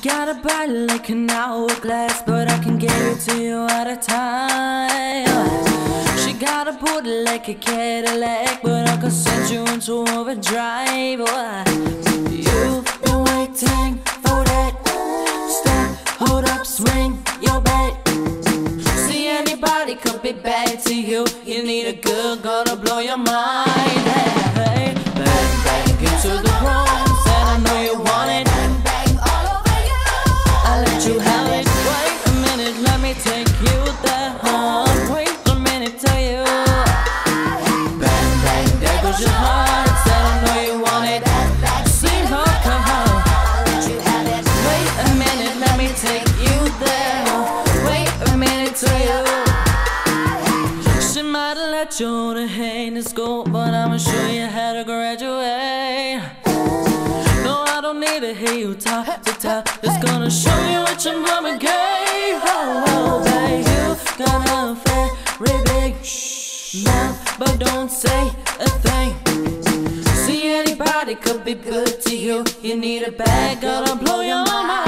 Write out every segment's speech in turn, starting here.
got a body like an hourglass, but I can give it to you at a time. She got a booty like a Cadillac, but I can send you into overdrive. You've been waiting for that. Stop, hold up, swing your back. See, anybody could be bad to you. You need a good girl to blow your mind. Hey, bang, bang into the room, said I know you want it. Bang, bang all over you. I'll let you have it. Wait a minute, let me take you there. Wait a minute till you. Bang, bang, there goes your heart. Said I know you want it. See her come home. I'll let you have it. Wait a minute, let me take you there. Wait a minute till you. She might have let you on the hand in school, but I'ma show you how to graduate. No, I don't need to hear you top to top. Just gonna show you what your mama gave. Oh, babe, you got a very big mouth, but don't say a thing. See, anybody could be good to you. You need a bad girl to blow your mind.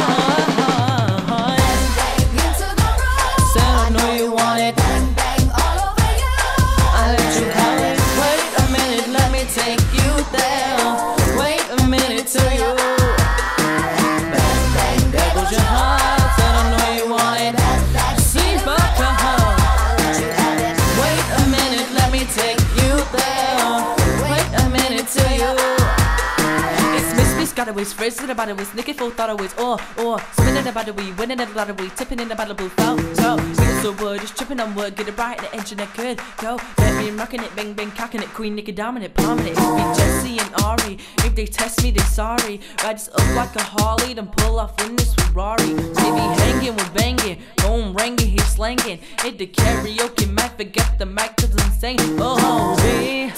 Said I know you want it. I'll let you have it. Wait a minute, let me take you there. Wait a minute till you. Bang, bang, there goes your heart. Said I know you want it. See back to her. Wait a minute, let me take you there. Wait a minute till you. It's Miss got a waist, phrase in about a waist, Nicky full thought a waist, or spinning about a wee, winning at a lot of wee, tipping in the battle blue felt. So it's so wood, just tripping on wood, get it right at the engine that could go. Let me rocking it, bang bang, cocking it, Queen Nicky dominant, palming it. It be Jesse and Ari. If they test me, they sorry. Ride this up like a Harley, then pull off in this Ferrari. They be hanging, we're banging, home ringing, he's slanging. Hit the karaoke mic, forget the mic 'cause I'm insane. Oh, baby,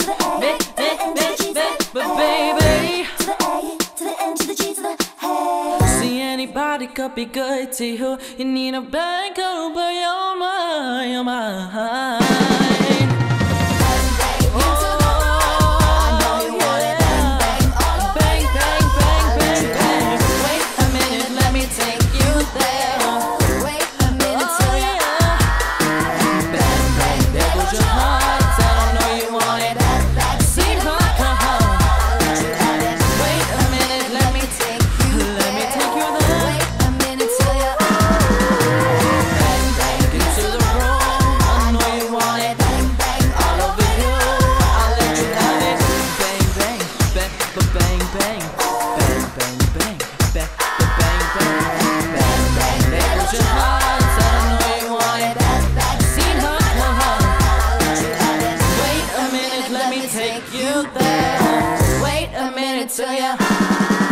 but baby. See, anybody could be good to you. You need a bad girl, but your mind, your mind. Take you there. Wait a minute till you.